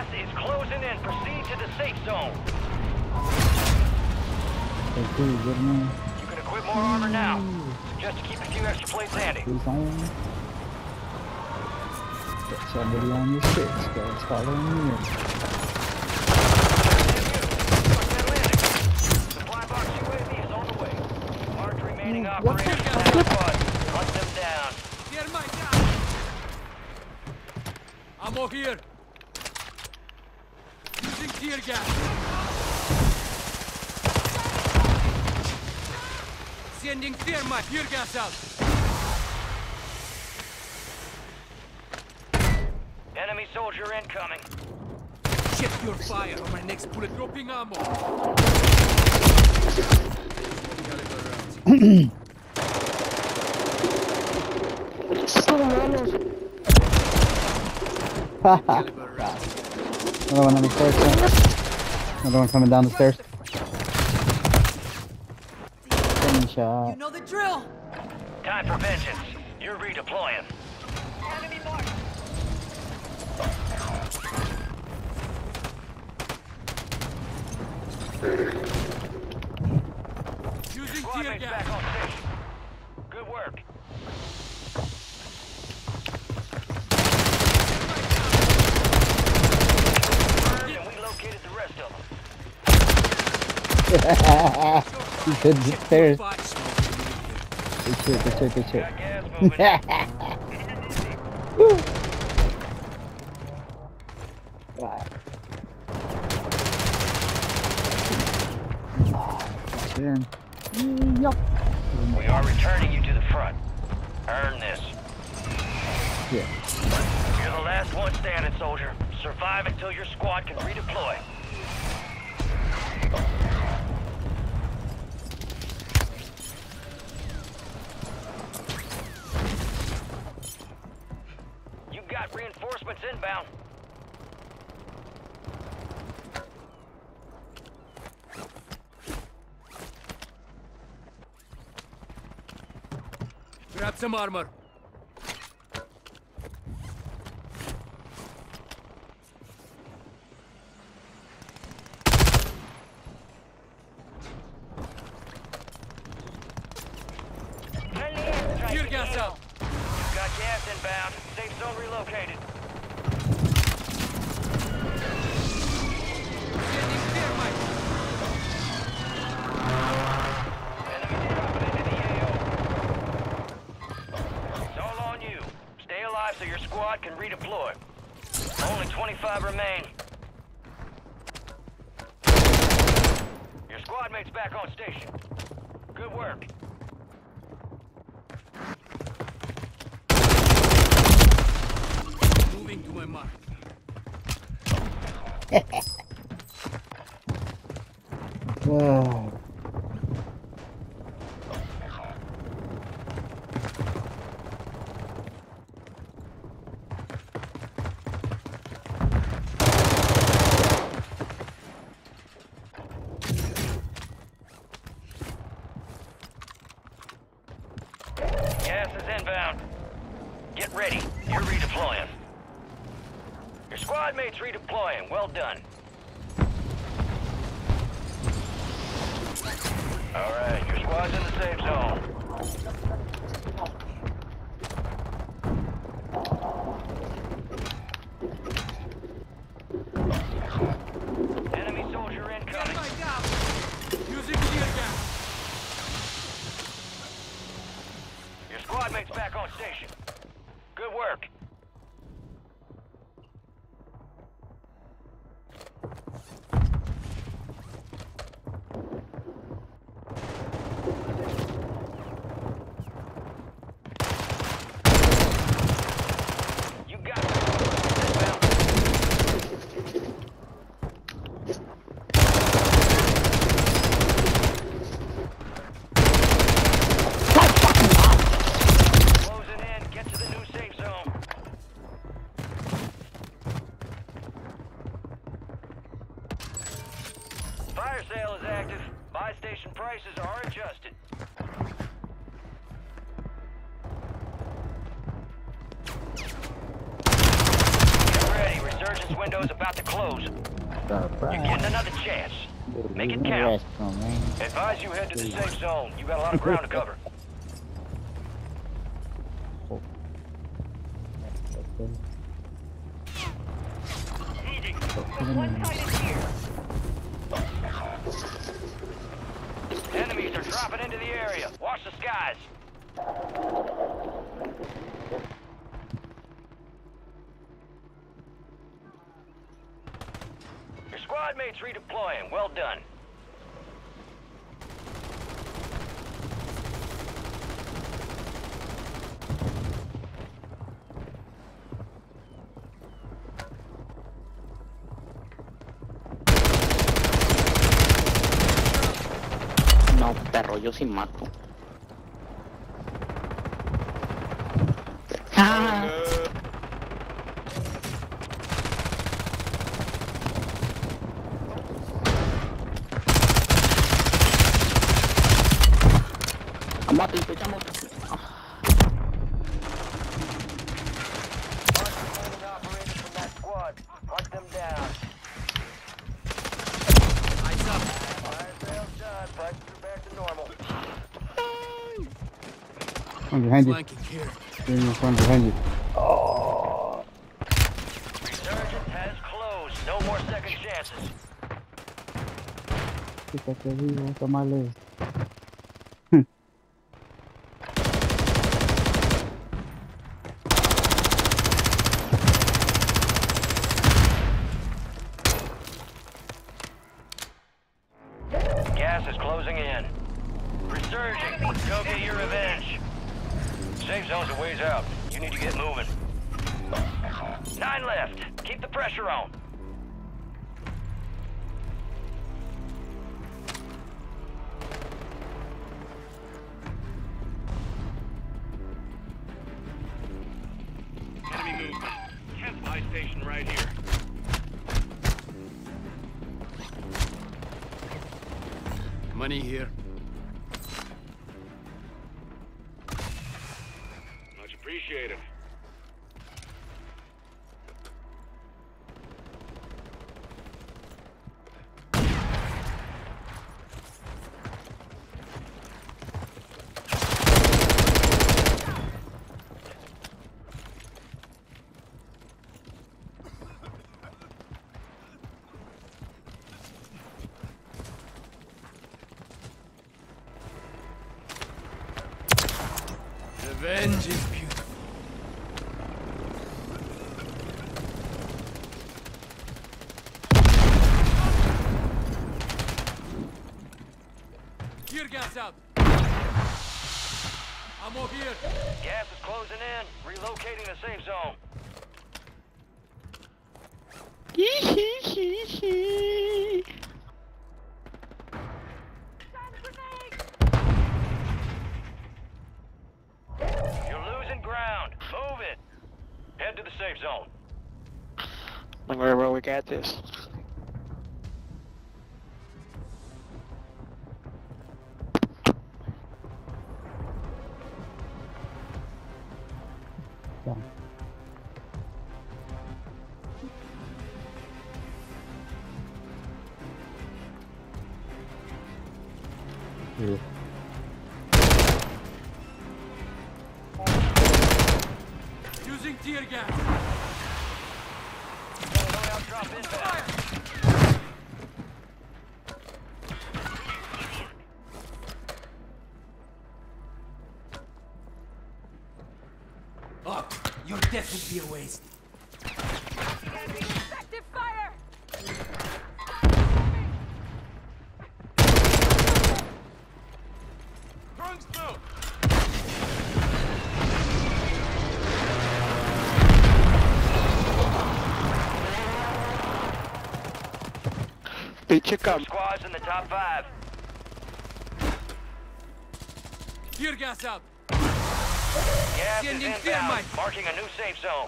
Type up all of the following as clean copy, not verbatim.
is closing in. Proceed to the safe zone. You can equip more armor now. Suggest to keep a few extra plates handy. Get somebody on your sticks, guys. Follow me. Supply box UAV is on the way. Mark remaining operators. Hunt them down. Here, my God. Ammo here. Using tear gas. Sending thermite. Tear gas out. Enemy soldier incoming. Check your fire on my next bullet. Dropping ammo. Another one on the stairs. Another one coming down the stairs. Shot. You know the drill. Time for vengeance. You're redeploying. Enemy mark. Using Squad tear mates gas. back on station. Good work. And we located the rest of them. He could the stairs. Good shit. Got gas moving. Yup. We are returning you to the front. Earn this. Yeah. You're the last one standing, soldier. Survive until your squad can redeploy. You got reinforcements inbound. Grab some armor. Tear gas out. You've got gas inbound. Safe zone relocated. Sending thermite. Enemy dropping into the AO. It's all on you. Stay alive so your squad can redeploy. Only 25 remain. Your squad mate's back on station. Good work. Moving to my mark. Whoa. Gas is inbound. Get ready. You're redeploying. Your squad mate's redeploying. Well done. All right, your squad's in the safe zone. Enemy soldier incoming. Using tear gas. Your squad mate's back on station. Good work. You got it. Inbound. Closing in. Get to the new safe zone. Fire sale is active. Buy station prices are adjusted. Get ready. Resurgence Gas window's about to close. You're Surprise. getting another chance. Make it count. Advise you head to the safe zone. You got a lot of ground to cover. Enemies are dropping into the area. Watch the skies. Your squad mates redeploying. Well done. No, perro, yo sí mato. Ah. Mati, pechamos. Operators from that squad. Hunt them down. Eyes up. Fire sales done. Prices are back to normal. One behind you. Flanking here. One behind you. Resurgence has closed. No more second chances. Fíjate vivo, tomale. Gas is closing in. Resurging. Go get your revenge. Safe zone's a ways out. You need to get moving. 9 left. Keep the pressure on. Enemy movement. 10th buy station right here. Money here. Much appreciated. Revenge is beautiful. Tear gas out. Ammo here. Gas is closing in. Relocating the safe zone. You're losing ground. Move it. Head to the safe zone. Don't worry, bro, we got this. Down. Here. Using tear gas. Loadout drop inbound. Fire! Oh, your death would be a waste. Effective fire! Throwing smoke. Pinche cam. Squads in the top 5. Tear gas out. Gas is Sending inbound. thermite. Marking a new safe zone.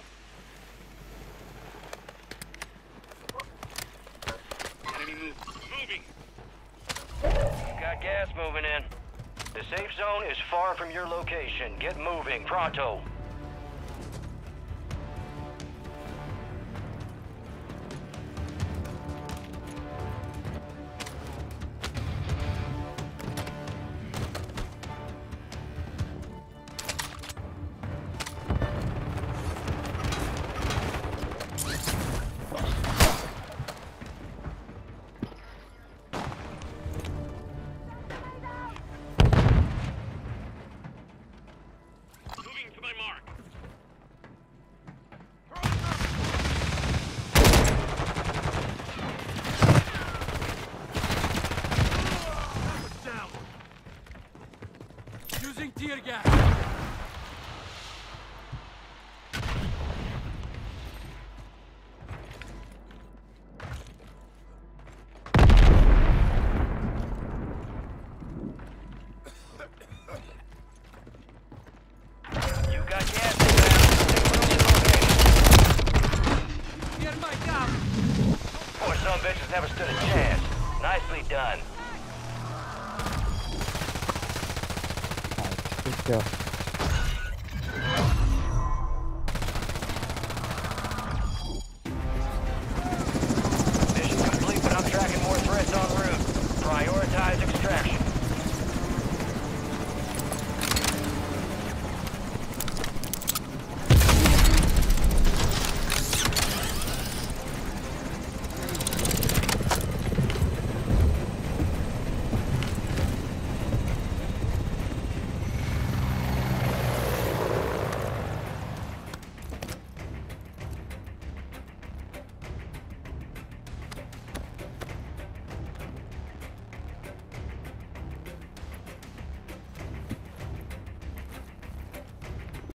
Enemy moving. Got gas moving in. The safe zone is far from your location. Get moving, pronto. Some bitches never stood a chance. Nicely done. Alright, good job.